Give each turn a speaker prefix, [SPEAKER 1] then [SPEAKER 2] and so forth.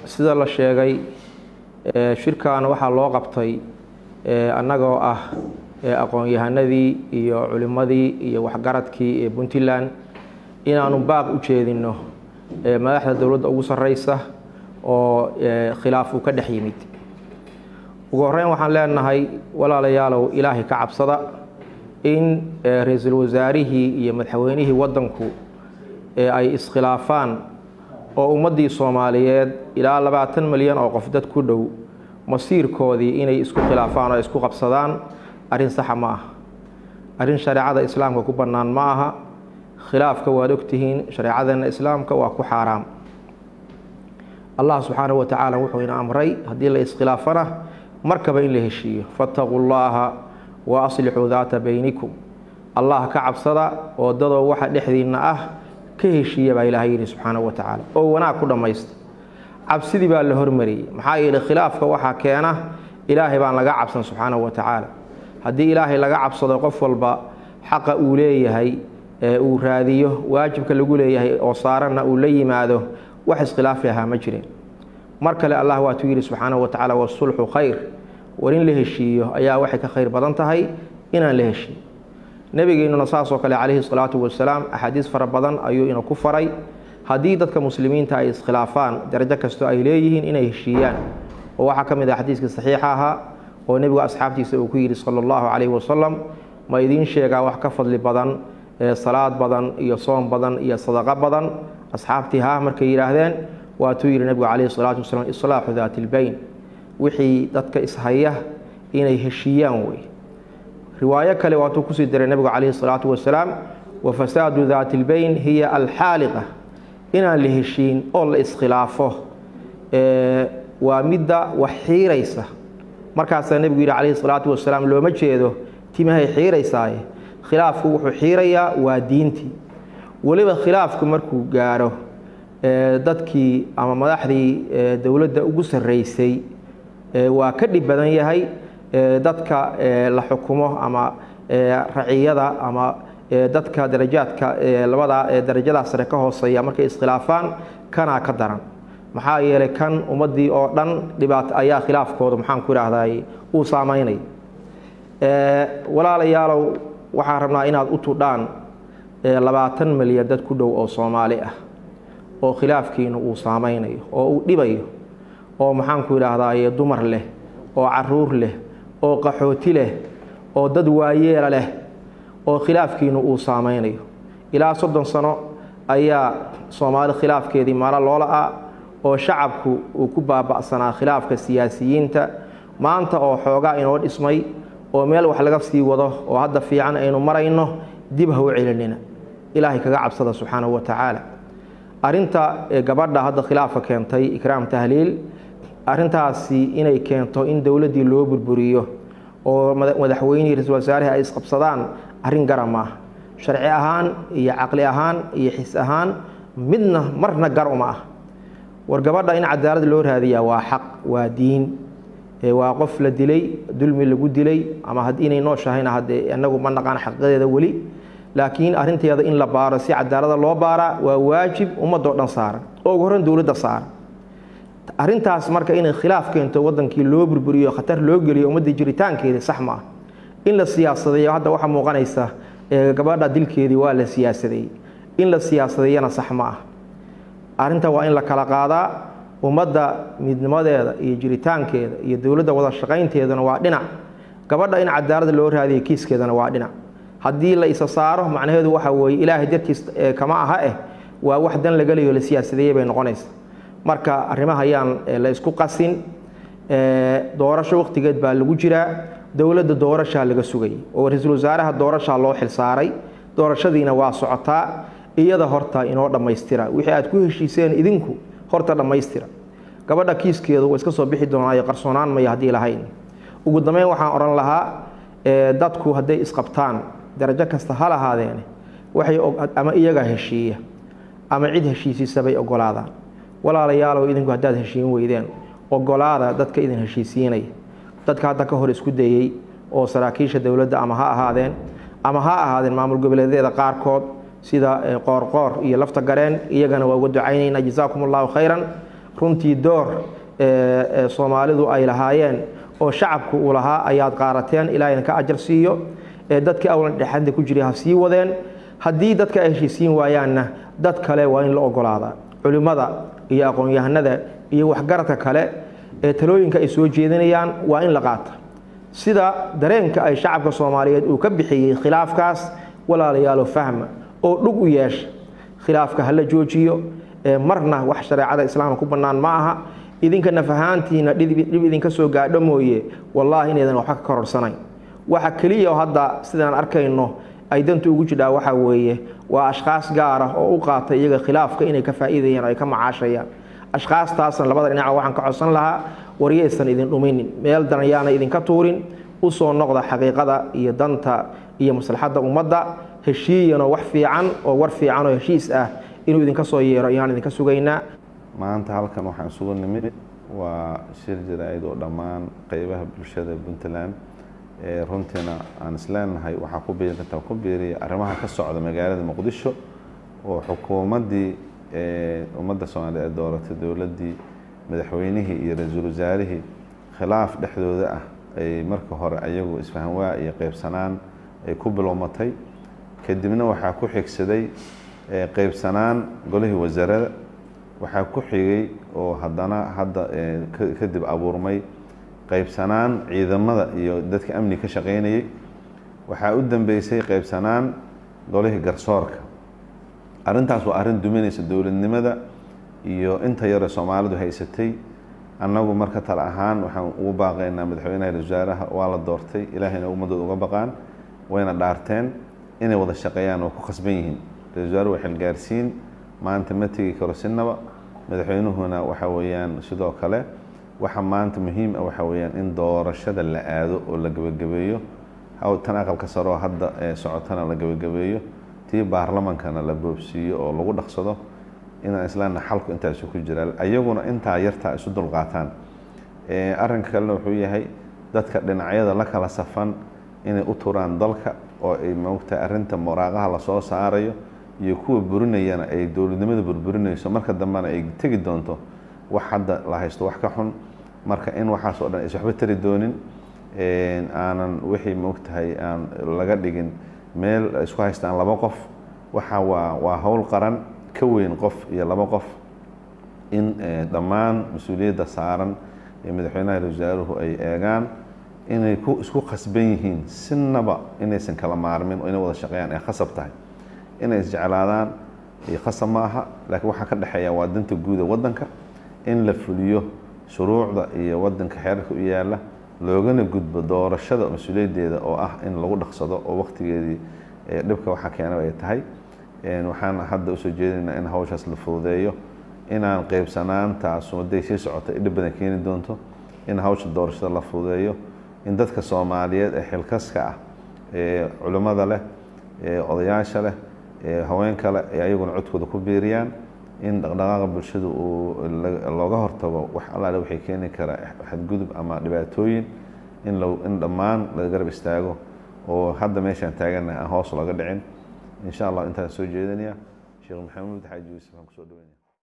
[SPEAKER 1] sida la sheegay shirkan waxaa loo qabtay annagoo ah aqoon-yahanadii iyo culimadii iyo waxgaradkii ee Puntland inaanu baaq u jeedino madaxda dawladda ugu sareysa oo khilaaf uu ka dhex yimid. ugu horreyn waxaan leenahay walaalayaalow ilaahay ka cabsada in ra'iisul wasaarihii iyo madaxweynihii waddanku ay iskhilaafaan oo ummadii Soomaaliyeed ilaa 20 milyan oo qof dad ku dhow masiirkoodii inay isku khilaafaan oo isku qabsadaan arrin sax ma aha, arrin shariicada islaamka ku bannaan ma aha. khilaafka waad ogtihiin shariicadana islaamka waa ku xaraam. Allah subhanahu wa ta'ala wuxuu ina amray haddii la iskhilaafana markaba in la heshiiyo, fattaqullaha wa aslihu dhaata baynikum. Allah ka cabsada oo dadoo waxa dhexdiina ah ka heshiiya baa Ilaahay subhanahu wa ta'ala oo wanaag ku dhamaysto. cabsidii baa la hormariyay maxaa yeelay khilaafka waxa keena Ilaahay baan laga cabsan subhanahu wa ta'ala. haddii Ilaahay laga cabsado qof walba xaqa uu leeyahay uu raadiyo waajibka lagu leeyahay oo saarana uu la yimaado wax iskhilaaf ah ma jireen. markale Allah waa tuuri subhanahu wa ta'ala wasulhu khayr, warin la heshiiyo ayaa wax ka khayr badan tahay inaan la heshiiyo. nabigeena saas oo kale alayhi salatu wasalaam ahadiis fara badan ayuu ina ku faray haddii dadka muslimiinta ay iskhilaafaan darajo kasto ay leeyihiin inay heshiiyaan. oo waxa kamid ah xadiiska saxiixa ah oo nabiga asxaabtiisa uu ku yiri sallallahu alayhi wasallam ma idin sheegaa wax ka fadli badan salaad badan iyo soom badan iyo sadaqa badan. asxaabtiha markay yiraahdeen waa tuu yiri nabiga alayhi salatu wasallam islaahu dhaatil bayn, wixii dadka ishaya inay heshiiyaan way. riwaayo kale waa tuu ku sii diray nabiga alayhi salatu wasallam wa fasadu dhaatil bayn hiya al haliqa, inaan la heshiin oo la iskhilaafo waa midda wax xiiraysa. markaas nabiga yiri alayhi salatu wasallam looma jeedo timahay xiiraysaay, khilaafku wuxuu xiirayaa waa diintii. waliba khilaafku markuu gaaro dadkii ama madaxdii dawladda ugu sareysay waa ka dhib badan yahay dadka la xukumo ama raciyada ama dadka darajaadka labada darajada sare ka hooseeya markay iskhilaafaan kana ka daran. maxaa yeelay kan ummadii oo dhan dhibaato ayaa khilaafkooda maxaan ku raahday uu saameynay. walaalayaalow waxaan rabnaa inaad u tudhaan 20 milyan dad ku dhow oo Soomaali ah oo khilaafkiina uu saameynayo oo uu dhibayo oo maxaan ku raahday dumar leh oo caruur leh oo qaxooti leh oo dad waayeel leh oo khilaafkiina uu saameynayo. ilaa 30 sano ayaa Soomaali khilaafkeedii mara loola oo shacabku uu ku baaba'sanaa khilaafka siyaasiyiinta. maanta oo xoogaa inoo dhismay oo meel wax laga sii wado oo hadda fiican aynu marayno dib ha u celinina. ilaahay kaga cabsada subhanahu wa ta'ala. arinta gabadha hadda khilaafa keentay ikraam tahliil, arintaasi inay keento in dawladii loo burburiyo oo madaxweynaha ra'iisul wasaaraha ay isqabsadaan arin garan ma sharci ahaan iyo aqli ahaan iyo xis ahaan midna marna gar uma ah. war gabadha in cadaalad loo raadiyaa waa xaq, waa diin, waa qof la dilay dulmi lagu dilay ama haddii inay nooshahayna hadee anagu ma naqaan xaqadeeda wali, laakiin arinteeda in la baaro si cadaalad loo baara waa waajib ummadoo dhan saaran oo ugu horan dawladda saaran. arintaas marka in khilaaf keento wadankii loo burburiyo khatar loo geliyo ummadii jiritaankeeda sax ma ah. in la siyaasadeeyo hadda waxa muuqanaysa gabadha dilkeedii waa la siyaasadeeyay, in la siyaasadeeyana sax ma ah. arinta waa in la kala qaadaa ummadda midnimadeeda iyo jiritaankeeda iyo dawladda wada shaqaynteedana waa dhinac, gabadha in cadaalad loo raadiyo kiiskeedana waa dhinac. haddii la isa saaro macnaheedu waxa weeye ilaahay dartiis kama aha waa wax dan laga leeyo la siyaasadeeyay bay noqonaysaa. marka arrimaha ayaan la isku qasin. doorasho waqtigeed baa lagu jiraa, dawladda doorasho laga sugay oo ra'iisul wasaaraha doorasho loo xil saaray. doorashadiina waa socotaa, iyada horta inoo dhameystira wixii aad ku heshiiseen idinku horta dhameystira. gabadha kiiskeedu way iska soo bixi doonaa qarsoonaan ma yahdii lahayn. ugu dambeyn waxaan oran lahaa dadku haday isqabtaan darajo kasta hal ahaadeen waxay ama iyaga heshiiya ama cid heshiisay bay ogolaadaan. walaalayaal idinku hadaad heshiin weydeen ogolaada dadka idin heshiisiinay. dadka hadda ka hor isku dayay oo saraakiisha dawladda ama ha ahaadeen maamul goboleedyada qaarkood sida qoorqoor iyo lafta gareen iyagana waa ugu ducaynayna jazaakumullahu khayran. runtii door Soomaalidu ay lahaayeen oo shacabku uu lahaa ayaad qaarateen Ilaahay ka ajar siiyo dadka awlan dhaxanta ku jiray ha sii wadeen haddii dadka ay heshiisiin waayaanna dad kale waa in la ogolaada culimada iyo aqoon-yahanada iyo waxgaradka kale talooyinka ay soo jeedinayaan waa in la qaato sida dareenka ay shacabka Soomaaliyeed uu ka bixiyay khilaafkaas walaalayaal fahma oo dhug u yeesh khilaafka hal la joojiyo marna wax shariicada islaamka ku banaan ma aha idinka nafahaantiina dhib idinka soo gaadho mooye wallahi inaydan wax ka kororsanay waxa kaliya hadda sidaan arkayno ay dantu ugu jidhaa waxa weeye waa ashqaas gaar ah oo u qaata iyaga khilaafka inay ka faa'iideeyaan ay ka macaashayaan ashqaastaasna labada dhinac waxaan ka codsan lahaa wariyaysan idin dhuminin meel danayaana idinka tuurin u soo noqda xaqiiqada iyo danta iyo maslaxada ummadda heshiiyana wax fiican oo war fiican oo heshiis ah inuu idinka soo yeero ayaan idinka sugaynaa
[SPEAKER 2] maanta halkan waxaan isugu nimid waa shir jaraa'id oo dhammaan qaybaha bulshada Puntland runtina aan isleenahay waxa ku biiriya arrimaha ka socda magaalada Muqdisho oo xukuumadii ummadda Soomaaliyeed dooratay dawladii madaxweynihii iyo ra'iisul wasaarihii khilaaf dhexdooda ah ay marka hore ayagu isfahan waa iyo qaybsanaan ay ku bilowmatay kadibna waxa ku xigsaday qaybsanaan golihii wasaaradda waxa ku xigay oo hadda kadib abuurmay qaybsanaan ciidamada iyo dadka amni ka shaqeynayay waxa u dambeysay qaybsanaan golihii garsoorka arintaas waa arin duminaysa dawladnimada iyo inta yar Soomaalidu haysatay annagu marka tala ahaan waxaan ugu baaqaynaa madaxweynaha wasaaraha waa la doortay ilaahayna ummadooda uga baqaan wayna dhaarteen inay wada shaqeeyaan oo ku khasban yihiin wasaaruhu waxay gaarsiin maanta ma tagi karo sinaba madaxweynuhuna waxa weeyaan sidoo kale waxa maanta muhiim ah waxa weeyaan in doorashada la aado oo la gabagabeeyo tan aqalka sare hadda socotana la gabagabeeyo tii baarlamaankana la boobsiiyo oo lagu dhaqsado inaan islaamna xalku intaas ku jira ayaguna inta yarta isu dulqaataan arrinka kale wuxuu yahay dadka dhinacyada la kala safan inay u turaan dalka oo ay moogta arrinta muraaqaha la soo saarayo iyo kuwa burinayana ay dawladnimada burburinayso marka dambana ay tagi doonto wax hadda la haysto wax ka xun marka in waxaas oo dhan is waxba tari doonin aanan wixii moogtahay aan laga dhigin meel isku haystaan laba qof waxa waa hawl qaran ka weyn qof iyo laba qof in dhammaan mas'uuliyadda saaran ee madaxweynaha wasaaruhu ay eegaan inay isku khasban yihiin sinaba inaysan kala maarmin oo inay wada shaqeeyaan ay khasab tahay inay isjeclaadaan iyo khasab ma aha laakiin waxa ka dhaxeeya waa danta guud ee waddanka in la fuliyo shuruucda iyo waddanka xeerarka u yaala loogana gudbo doorashada mas'uuliyaddeeda oo ah in lagu dhaqsado oo waqtigeedii dhibka waxa keenay ay tahay waxaan hadda u soo jeedinaa in hawshaas la fududeeyo inaan qaybsanaantaas waday sii socota dhib badan keeni doonto in hawsha doorashada la fududeeyo in dadka Soomaaliyeed ee xilkaska ah culimada leh odayaasha leh haweenka leh ayaguna codkooda ku biiriyaan in dhaqdhaqaaqa bulshada looga hortago wax allaale waxay keeni kara xadgudub ama dhibaatooyin in dhammaan laga garab istaago oo hadda meeshaan taaganahay aan hoos laga dhicin إن شاء الله أنت سوي جيدنيا شيخ محمود حاج يوسف هم كسر دوينيا